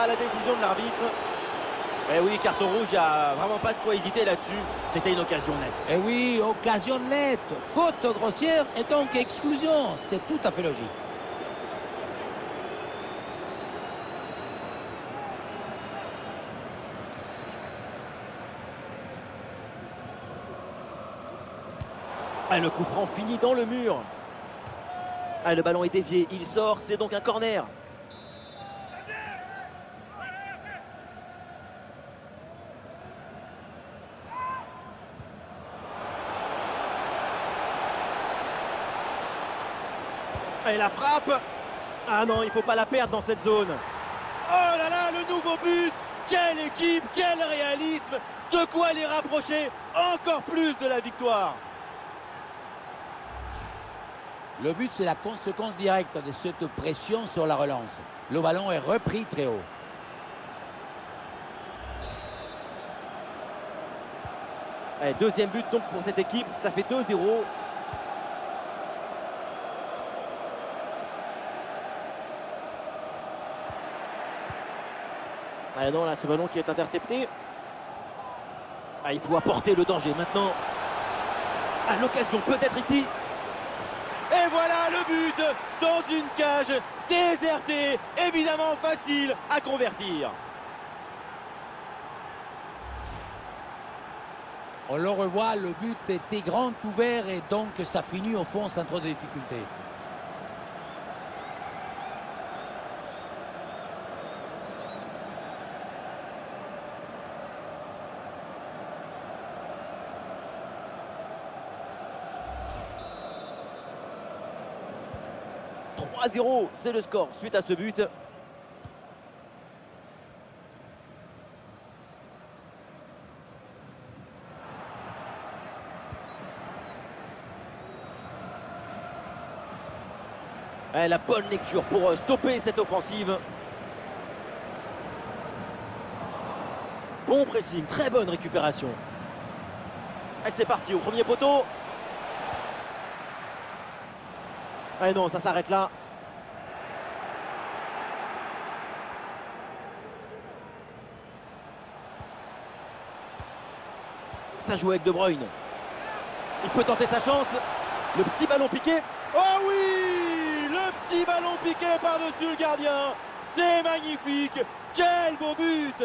la décision de l'arbitre. Eh oui, carton rouge, il n'y a vraiment pas de quoi hésiter là-dessus. C'était une occasion nette. Eh oui, occasion nette, faute grossière et donc exclusion. C'est tout à fait logique. Ah, le coup franc finit dans le mur. Ah, le ballon est dévié, il sort, c'est donc un corner. Et la frappe. Ah non, il ne faut pas la perdre dans cette zone. Oh là là, le nouveau but. Quelle équipe, quel réalisme. De quoi les rapprocher encore plus de la victoire. Le but, c'est la conséquence directe de cette pression sur la relance. Le ballon est repris très haut. Allez, deuxième but donc pour cette équipe, ça fait 2-0. Ah non, là, ce ballon qui est intercepté. Ah, il faut apporter le danger maintenant. Ah, l'occasion peut-être ici. Et voilà le but dans une cage désertée, évidemment facile à convertir. On le revoit, le but était grand ouvert et donc ça finit au fond sans trop de difficultés. « 3-0, c'est le score suite à ce but. Et la bonne lecture pour stopper cette offensive. Bon pressing, très bonne récupération. Et c'est parti au premier poteau. Ah non, ça s'arrête là. Ça joue avec De Bruyne. Il peut tenter sa chance. Le petit ballon piqué. Oh oui! Le petit ballon piqué par-dessus le gardien. C'est magnifique. Quel beau but!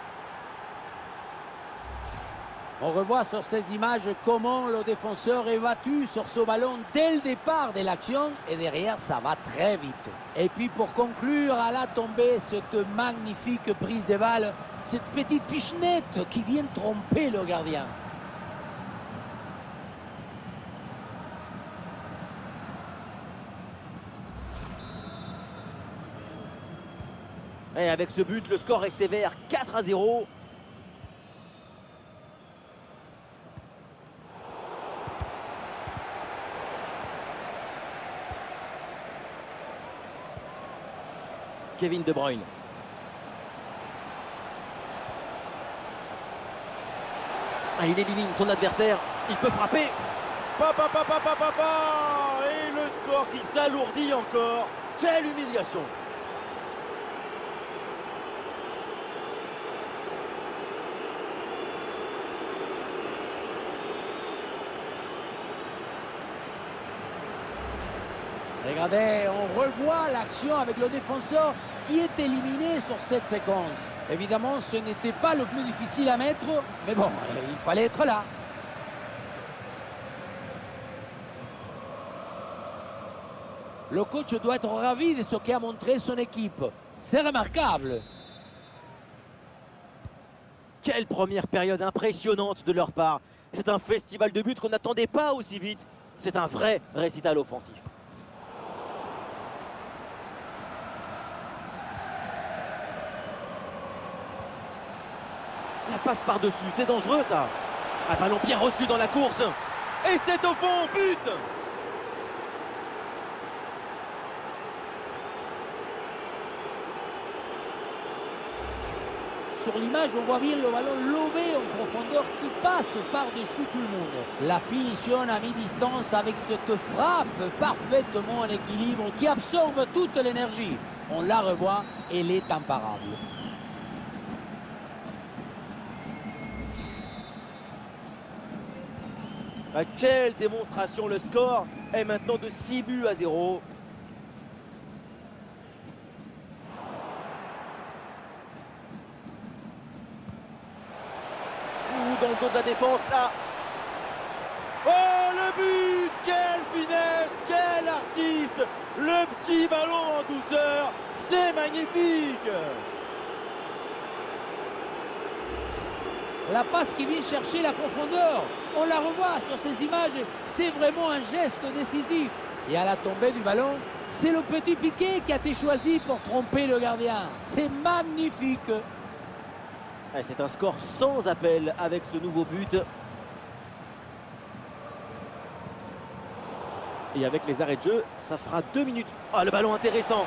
On revoit sur ces images comment le défenseur est battu sur ce ballon dès le départ de l'action et derrière ça va très vite. Et puis pour conclure à la tombée, cette magnifique prise de balle, cette petite pichenette qui vient tromper le gardien. Et avec ce but, le score est sévère, 4-0. Kevin De Bruyne. Ah, il élimine son adversaire. Il peut frapper. Et le score qui s'alourdit encore. Quelle humiliation. Regardez, on revoit l'action avec le défenseur qui est éliminé sur cette séquence. Évidemment, ce n'était pas le plus difficile à mettre, mais bon, il fallait être là. Le coach doit être ravi de ce qu'a montré son équipe. C'est remarquable. Quelle première période impressionnante de leur part. C'est un festival de buts qu'on n'attendait pas aussi vite. C'est un vrai récital offensif. La passe par-dessus, c'est dangereux ça. Un ballon bien reçu dans la course. Et c'est au fond, but! Sur l'image, on voit bien le ballon lobé en profondeur qui passe par-dessus tout le monde. La finition à mi-distance avec cette frappe parfaitement en équilibre qui absorbe toute l'énergie. On la revoit, elle est imparable. Ah, quelle démonstration, le score est maintenant de 6 buts à 0. Dans le dos de la défense là. Oh le but! Quelle finesse! Quel artiste! Le petit ballon en douceur, c'est magnifique! La passe qui vient chercher la profondeur, on la revoit sur ces images, c'est vraiment un geste décisif. Et à la tombée du ballon, c'est le petit piqué qui a été choisi pour tromper le gardien. C'est magnifique! C'est un score sans appel avec ce nouveau but. Et avec les arrêts de jeu, ça fera 2 minutes. Ah, le ballon intéressant.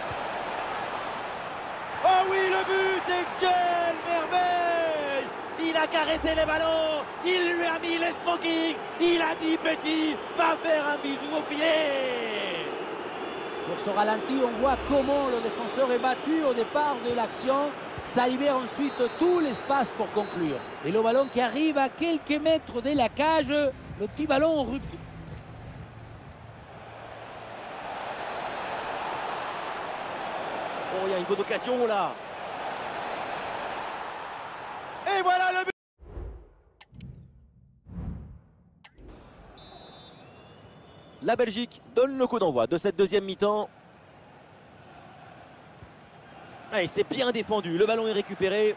Oh oui, le but! Et quelle merveille! Il a caressé les ballons, il lui a mis les smokings, il a dit petit, va faire un bisou au filet. Sur ce ralenti, on voit comment le défenseur est battu au départ de l'action. Ça libère ensuite tout l'espace pour conclure. Et le ballon qui arrive à quelques mètres de la cage, le petit ballon en rupture. Oh, il y a une bonne occasion là. Et voilà le but. La Belgique donne le coup d'envoi de cette deuxième mi-temps. Et c'est bien défendu, le ballon est récupéré.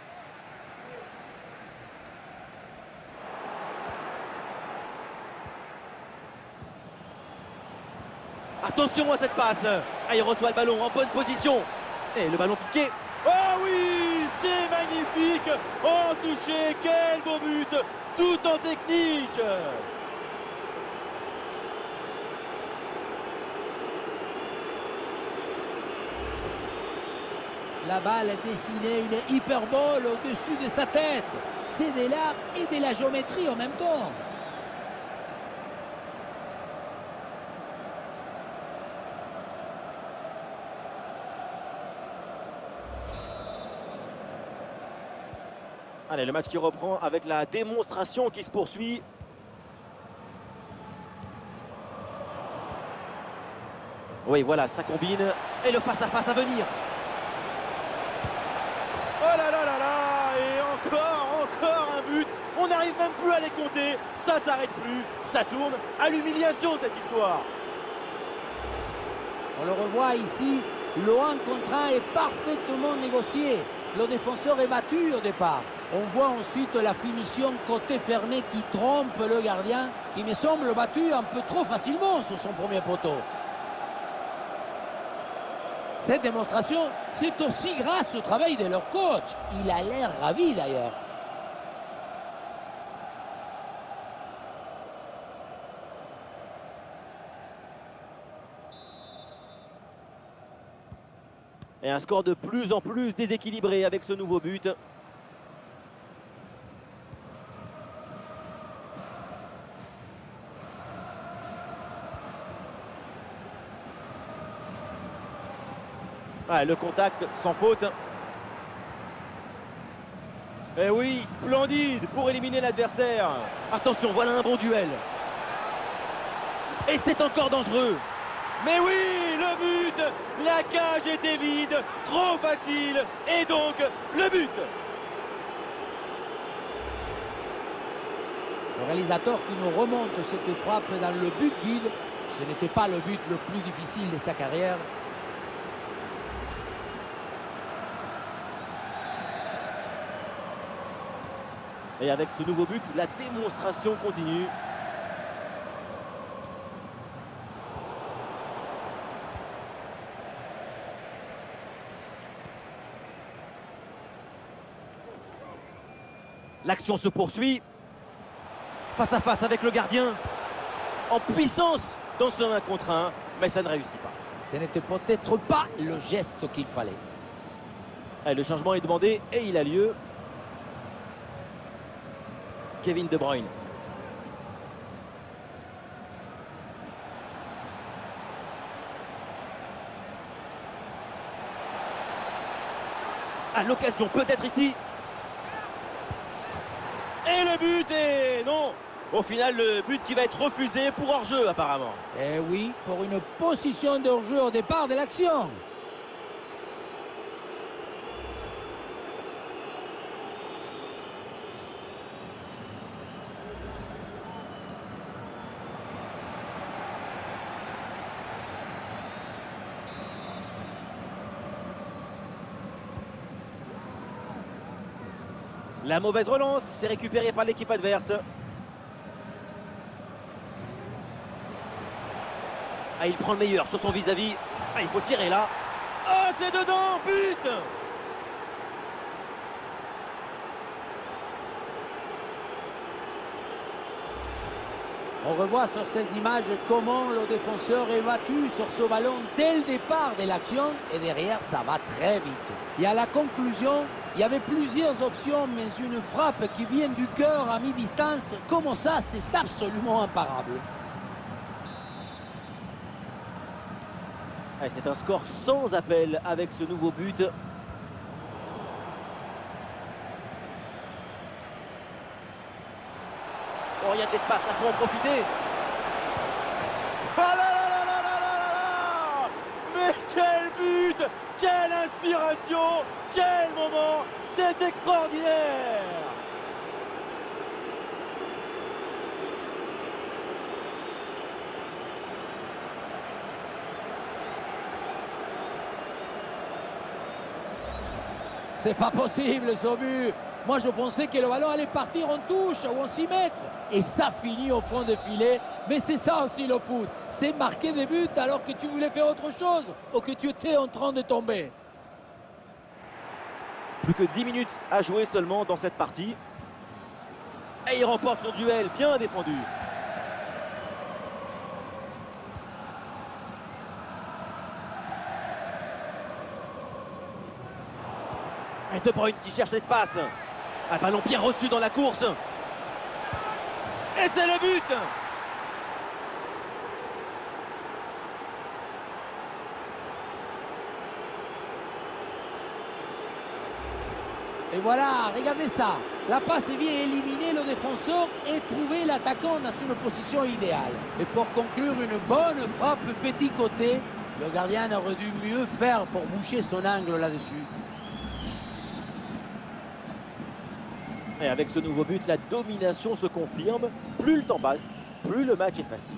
Attention à cette passe. Ah, il reçoit le ballon en bonne position. Et le ballon piqué. Oh oui, c'est magnifique. En touché, quel beau but. Tout en technique. La balle dessinait une hyperbole au-dessus de sa tête. C'est de l'art et de la géométrie en même temps. Allez, le match qui reprend avec la démonstration qui se poursuit. Oui, voilà, ça combine. Et le face-à-face à venir. Oh là là là là! Et encore un but. On n'arrive même plus à les compter. Ça s'arrête plus. Ça tourne à l'humiliation, cette histoire. On le revoit ici, le 1 contre 1 est parfaitement négocié. Le défenseur est battu au départ. On voit ensuite la finition côté fermé qui trompe le gardien, qui me semble battu un peu trop facilement sur son premier poteau. Cette démonstration, c'est aussi grâce au travail de leur coach. Il a l'air ravi d'ailleurs. Et un score de plus en plus déséquilibré avec ce nouveau but. Ah, le contact sans faute. Et oui, splendide pour éliminer l'adversaire. Attention, voilà un bon duel. Et c'est encore dangereux. Mais oui, le but. La cage était vide, trop facile. Et donc, le but. Le réalisateur qui nous remonte cette frappe dans le but vide, ce n'était pas le but le plus difficile de sa carrière. Et avec ce nouveau but, la démonstration continue. L'action se poursuit. Face à face avec le gardien. En puissance dans ce 1 contre 1. Mais ça ne réussit pas. Ce n'était peut-être pas le geste qu'il fallait. Allez, le changement est demandé et il a lieu. Kevin De Bruyne. À l'occasion peut-être ici. Et le but est... Non. Au final, le but qui va être refusé pour hors-jeu apparemment. Eh oui, pour une position de hors-jeu au départ de l'action. La mauvaise relance, c'est récupéré par l'équipe adverse. Ah, il prend le meilleur sur son vis-à-vis. Ah, il faut tirer là. Ah, c'est dedans, but! On revoit sur ces images comment le défenseur est battu sur ce ballon dès le départ de l'action et derrière ça va très vite. Et à la conclusion, il y avait plusieurs options, mais une frappe qui vient du cœur à mi-distance, comme ça, c'est absolument imparable. Ah, c'est un score sans appel avec ce nouveau but. Oh, il y a de l'espace, il faut en profiter. Ah là là là là là là là! Mais quel but! Quelle inspiration! Quel moment! C'est extraordinaire! C'est pas possible ce but. Moi je pensais que le ballon allait partir en touche ou en 6 mètres. Et ça finit au fond de filet. Mais c'est ça aussi le foot. C'est marquer des buts alors que tu voulais faire autre chose ou que tu étais en train de tomber. Plus que 10 minutes à jouer seulement dans cette partie. Et il remporte son duel, bien défendu. Et De Bruyne qui cherche l'espace. Un ballon bien reçu dans la course. Et c'est le but! Et voilà, regardez ça. La passe vient éliminer le défenseur et trouver l'attaquant dans une position idéale. Et pour conclure, une bonne frappe petit côté. Le gardien aurait dû mieux faire pour boucher son angle là-dessus. Et avec ce nouveau but, la domination se confirme. Plus le temps passe, plus le match est facile.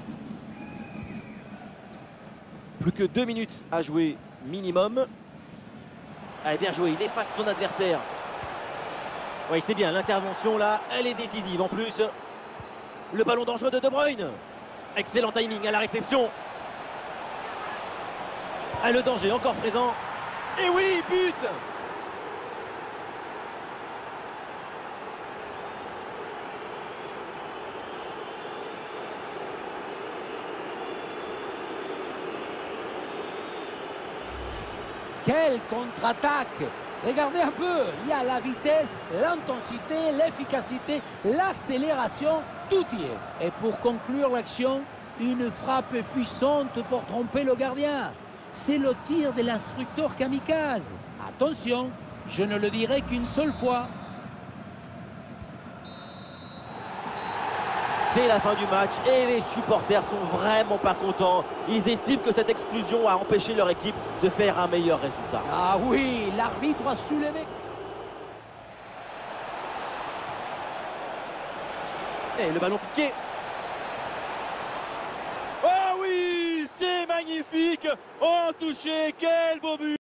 Plus que 2 minutes à jouer minimum. Allez, bien joué, il efface son adversaire. Oui, c'est bien, l'intervention là, elle est décisive en plus. Le ballon dangereux de De Bruyne. Excellent timing à la réception. Ah, le danger encore présent. Et oui, but! Quelle contre-attaque! Regardez un peu, il y a la vitesse, l'intensité, l'efficacité, l'accélération, tout y est. Et pour conclure l'action, une frappe puissante pour tromper le gardien. C'est le tir de l'instructeur kamikaze. Attention, je ne le dirai qu'une seule fois. C'est la fin du match et les supporters sont vraiment pas contents. Ils estiment que cette exclusion a empêché leur équipe de faire un meilleur résultat. Ah oui, l'arbitre a soulevé. Et le ballon piqué. Oh oui, c'est magnifique. Oh, touché, quel beau but.